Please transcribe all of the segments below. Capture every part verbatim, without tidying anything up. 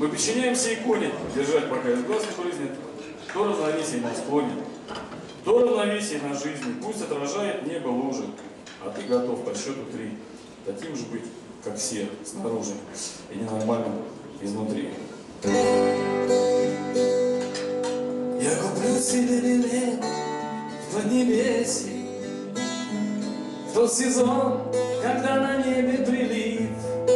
Мы подчиняемся иконе, держать, пока из глаз не брызнет. То равновесие нас клонит, то равновесие на жизни. Пусть отражает небо лужи, а ты готов по счету три таким же быть, как все, снаружи, и ненормальным изнутри. Я куплю себе билет в Поднебесье, в тот сезон, когда на небе прилив,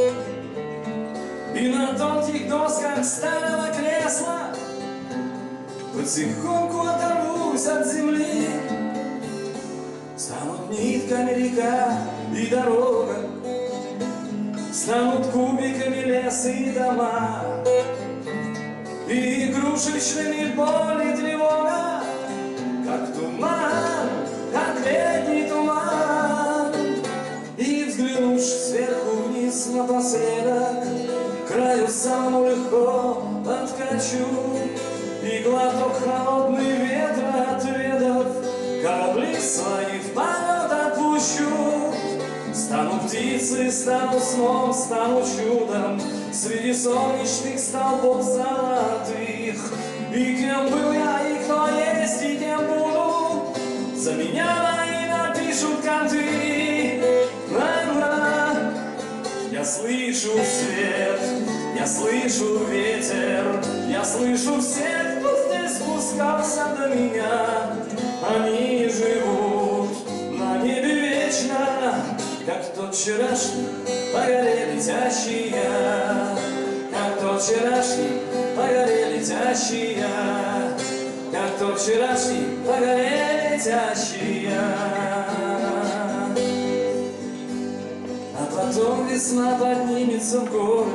и на тонких досках старого кресла потихоньку оторвусь от земли. Станут нитками река и дорога, станут кубиками лес и дома, и игрушечными боль и тревога, как туман, как летний туман. И взглянувши сверху вниз напоследок, к краю самому легко подкачу, и глоток холодный ветра отведав, корабли свои в полет отпущу. Стану птицей, стану сном, стану чудом среди солнечных столбов золотых. И кем был я, и кто есть, и кем буду, за меня мои напишут конты. Ла-ла. Я слышу свет, я слышу ветер, я слышу всех, кто здесь спускался до меня. Они живут на небе вечно, как тот вчерашний по горе летящий я, как тот вчерашний по горе летящий я, как тот вчерашний по горе летящий я. А потом весна поднимется в горы,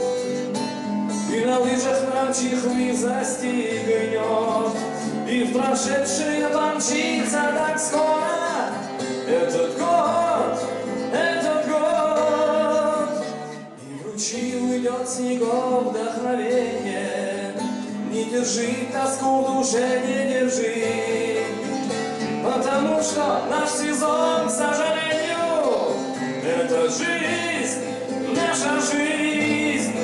и на лыжах нам чехлы застигнет, и в прошедшее помчится так скоро этот год, этот год. И в ручьи уйдет снегов вдохновение, не держи тоску в душе, не держи, потому что наш сезон, к сожалению, это жизнь, наша жизнь.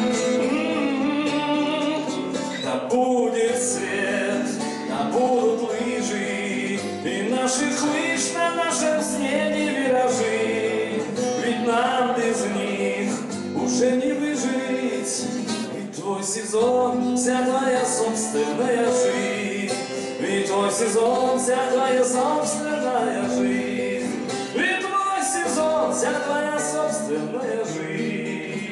Да будет свет, да будут лыжи, и наших лыж на нашем снеге виражи. Ведь нам без них уже не выжить. Ведь твой сезон, вся твоя собственная жизнь. Ведь твой сезон, вся твоя собственная жизнь. Ведь твой сезон, вся твоя собственная жизнь.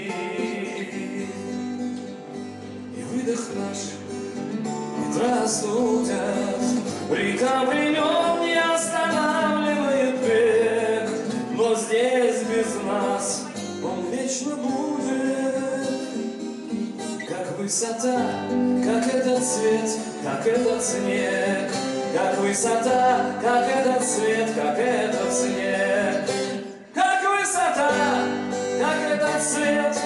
И выдох наш ветра остудят, река времен не останавливает бег, но здесь без нас он вечно будет. Как высота, как этот цвет, как этот снег, как высота, как этот цвет, как этот снег, как высота, как этот цвет,